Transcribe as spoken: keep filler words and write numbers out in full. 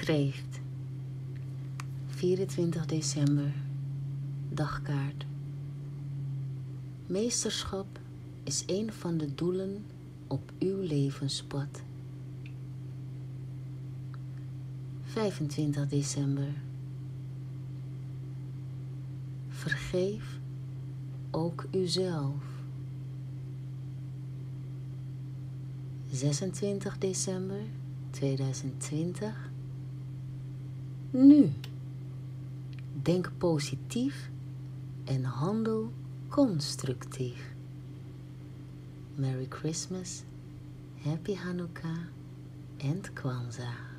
Kreeft, vierentwintig december, dagkaart. Meesterschap is een van de doelen op uw levenspad. vijfentwintig december. Vergeef ook uzelf. zesentwintig december tweeduizend twintig. Nu. Denk positief en handel constructief. Merry Christmas, Happy Hanukkah and Kwanzaa.